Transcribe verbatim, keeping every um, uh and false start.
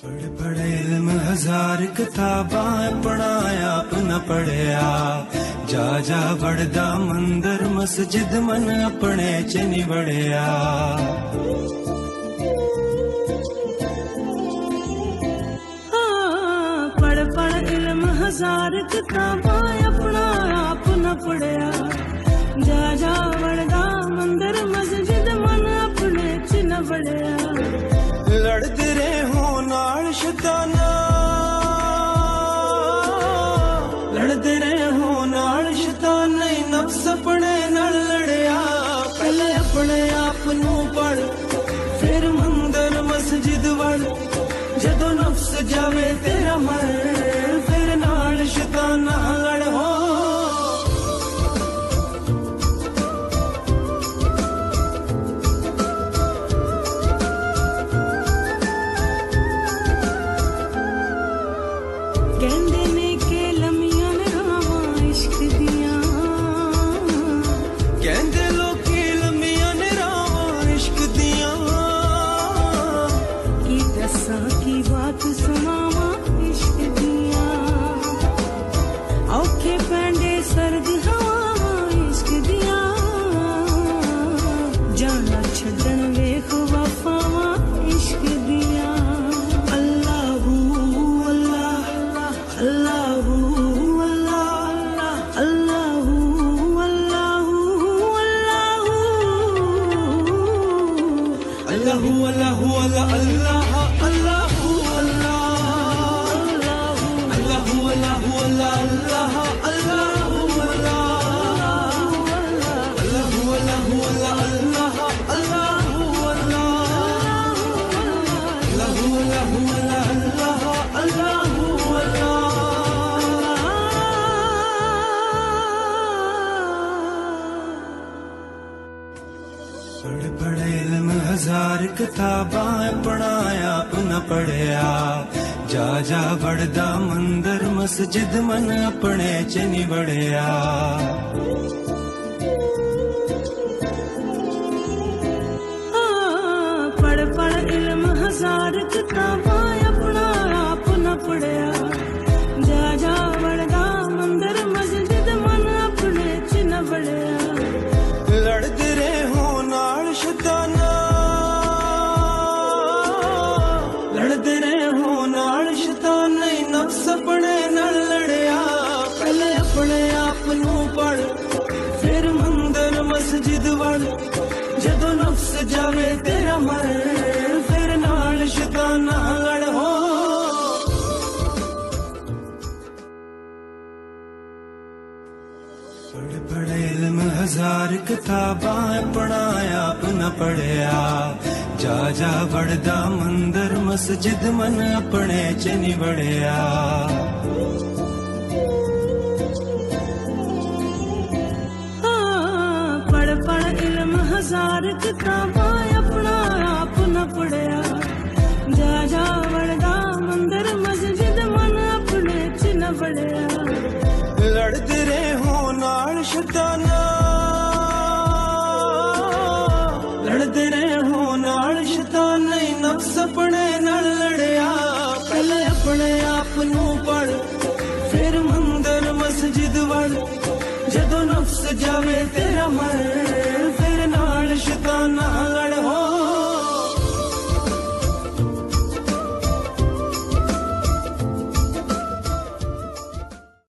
पढ़ पढ़े इल्म हजार किताबां पढ़ाया आप न पढ़िया जा जा बढ़दा मंदिर मस्जिद मन अपने च नहीं बढ़िया। हाँ, पढ़ पढ़ इल्म हजार किताबां अपना आप न पढ़िया जा जा बढ़दा मंदिर मस्जिद मन अपने च न बढ़िया। लड़ते रहे हो नाल शैताना लड़ते रहे हो नाल शैतान नहीं नफ्स अपने नाल लड़िया। पहले अपने आप नू पढ़ फिर मंदिर मस्जिद वड़ जदों नफ्स जावे तेरा मर फिर नाल शैताना लड़ो। कहंदे ने के लमियां ने रावां इश्क दियां कहंदे लोकी लमियां ने रावां इश्क दियां की दसां की बात सुनावां इश्क दियां औखे पैंदे सर्द हवावां इश्क दियां जाना छड्डण वेख वफावां इश्क दियां। अल्लाहू अल्लाह अल्लाहू अल्लाह अल्लाहू अल्लाहू अल्लाहू अल्लाहू अल्लाहू अल्लाह अल्लाह अल्लाहू अल्लाह अल्लाहू अल्लाहू अल्लाह अल्लाह अल्लाहू अल्लाह अल्लाहू अल्लाहू अल्लाह अल्लाह अल्लाहू अल्लाह अल्लाहू अल्लाहू अल्लाह अल्लाह अल्लाहू अल्लाह। पढ़ पढ़ इल्म हजार किताबां पढ़ाया आप न पढ़िया जा जा बढ़दा मंदिर मस्जिद मन अपने च नहीं बढ़िया। हाँ, पढ़ पढ़ इल्म हजार किताबां अपना आप न पढ़िया जा जा बढ़दा मंदिर मस्जिद मन अपने च न बढ़िया। लड़ते रहे हो नाल शैताना लड़ते रहे हो नाल शैतान नहीं नफ्स अपने नाल लड़िया। पहले अपने आप नू पढ़ फिर मंदिर मस्जिद वड़ जदों नफ्स जावे तेरा मर फिर नाल शैताना लड़ो। पढ़ पढ़ इल्म हजार किताबां पढ़ाया आप न पढ़िया जा जा बढ़दा मंदिर मस्जिद मन अपने च नहीं बढ़िया। हाँ, पढ़ पढ़ इल्म हजार किताबां अपना